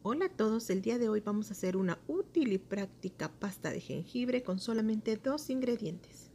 Hola a todos, el día de hoy vamos a hacer una útil y práctica pasta de jengibre con solamente 2 ingredientes.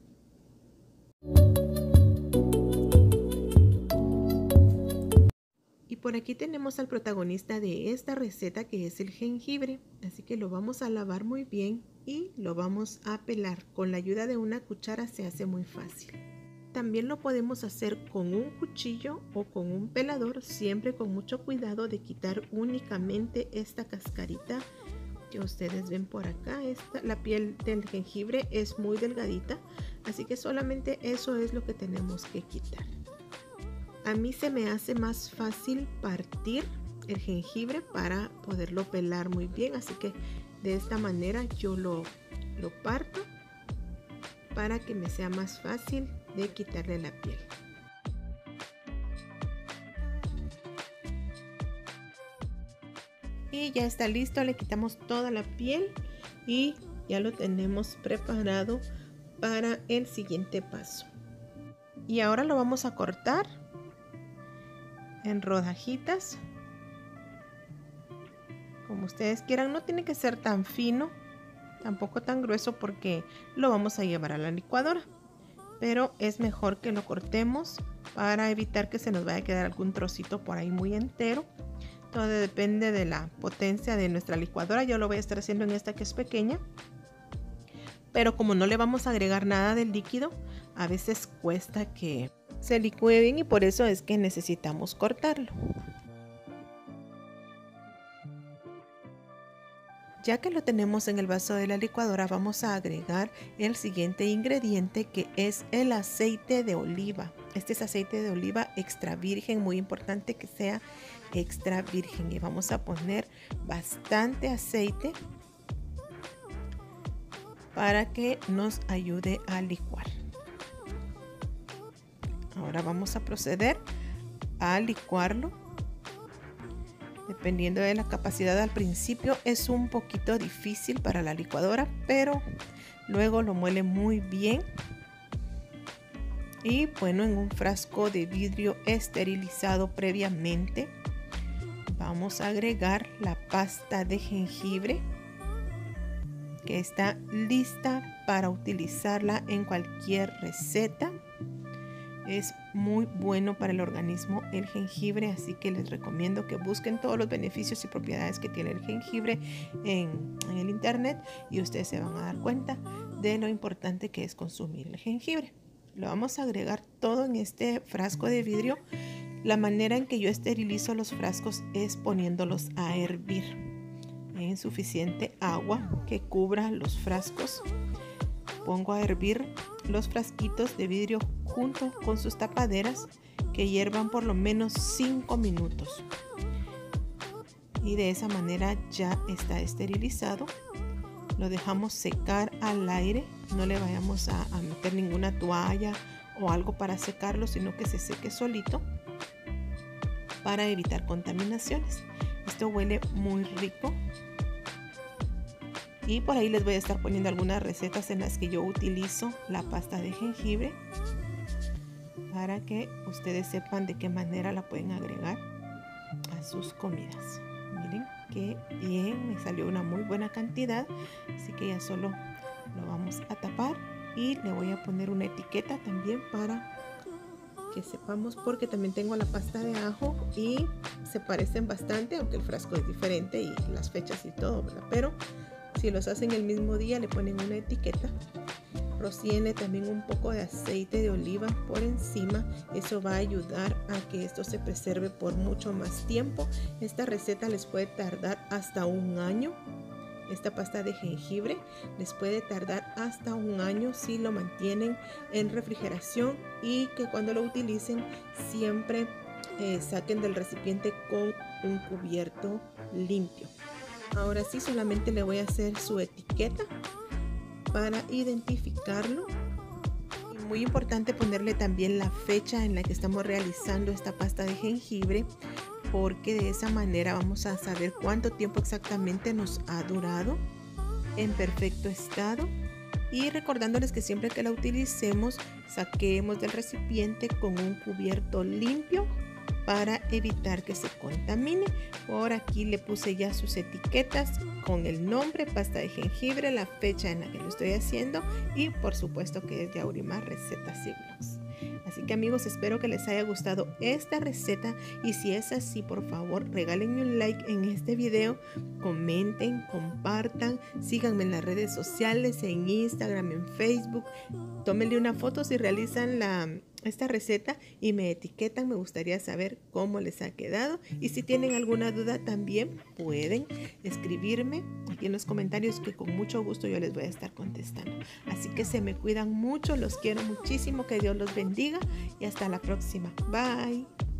Y por aquí tenemos al protagonista de esta receta, que es el jengibre, así que lo vamos a lavar muy bien y lo vamos a pelar. Con la ayuda de una cuchara se hace muy fácil. También lo podemos hacer con un cuchillo o con un pelador, siempre con mucho cuidado de quitar únicamente esta cascarita que ustedes ven por acá. La piel del jengibre es muy delgadita, así que solamente eso es lo que tenemos que quitar. A mí se me hace más fácil partir el jengibre para poderlo pelar muy bien, así que de esta manera yo lo parto para que me sea más fácil de quitarle la piel. Y ya está listo, le quitamos toda la piel y ya lo tenemos preparado para el siguiente paso. Y ahora lo vamos a cortar en rodajitas, como ustedes quieran. No tiene que ser tan fino, tampoco tan grueso, porque lo vamos a llevar a la licuadora, pero es mejor que lo cortemos para evitar que se nos vaya a quedar algún trocito por ahí muy entero. Todo depende de la potencia de nuestra licuadora. Yo lo voy a estar haciendo en esta que es pequeña, pero como no le vamos a agregar nada del líquido, a veces cuesta que se licúe bien y por eso es que necesitamos cortarlo. Ya que lo tenemos en el vaso de la licuadora, vamos a agregar el siguiente ingrediente, que es el aceite de oliva. Este es aceite de oliva extra virgen, muy importante que sea extra virgen. Y vamos a poner bastante aceite para que nos ayude a licuar. Ahora vamos a proceder a licuarlo. Dependiendo de la capacidad, al principio es un poquito difícil para la licuadora, pero luego lo muele muy bien. Y bueno, en un frasco de vidrio esterilizado previamente, vamos a agregar la pasta de jengibre, que está lista para utilizarla en cualquier receta. Es muy bueno para el organismo el jengibre, así que les recomiendo que busquen todos los beneficios y propiedades que tiene el jengibre en el internet, y ustedes se van a dar cuenta de lo importante que es consumir el jengibre. Lo vamos a agregar todo en este frasco de vidrio. La manera en que yo esterilizo los frascos es poniéndolos a hervir en suficiente agua que cubra los frascos. Pongo a hervir los frasquitos de vidrio junto con sus tapaderas, que hiervan por lo menos 5 minutos. Y de esa manera ya está esterilizado. Lo dejamos secar al aire. No le vayamos a meter ninguna toalla o algo para secarlo, sino que se seque solito para evitar contaminaciones. Esto huele muy rico. Y por ahí les voy a estar poniendo algunas recetas en las que yo utilizo la pasta de jengibre, para que ustedes sepan de qué manera la pueden agregar a sus comidas. Miren qué bien, me salió una muy buena cantidad, así que ya solo lo vamos a tapar y le voy a poner una etiqueta también para que sepamos, porque también tengo la pasta de ajo y se parecen bastante, aunque el frasco es diferente y las fechas y todo, ¿verdad? Pero si los hacen el mismo día, le ponen una etiqueta. Rocíenle también un poco de aceite de oliva por encima. Eso va a ayudar a que esto se preserve por mucho más tiempo. Esta receta les puede tardar hasta un año. Esta pasta de jengibre les puede tardar hasta un año si lo mantienen en refrigeración, y que cuando lo utilicen siempre saquen del recipiente con un cubierto limpio. Ahora sí, solamente le voy a hacer su etiqueta para identificarlo. Y muy importante ponerle también la fecha en la que estamos realizando esta pasta de jengibre, porque de esa manera vamos a saber cuánto tiempo exactamente nos ha durado en perfecto estado. Y recordándoles que siempre que la utilicemos, saquemos del recipiente con un cubierto limpio para evitar que se contamine. Por aquí le puse ya sus etiquetas con el nombre, pasta de jengibre, la fecha en la que lo estoy haciendo y por supuesto que es de Aurimar Recetas y Blogs. Así que amigos, espero que les haya gustado esta receta y si es así, por favor, regálenme un like en este video, comenten, compartan, síganme en las redes sociales, en Instagram, en Facebook, tómenle una foto si realizan esta receta y me etiquetan, me gustaría saber cómo les ha quedado y si tienen alguna duda también pueden escribirme aquí en los comentarios que con mucho gusto yo les voy a estar contestando. Así que se me cuidan mucho, los quiero muchísimo, que Dios los bendiga y hasta la próxima. Bye.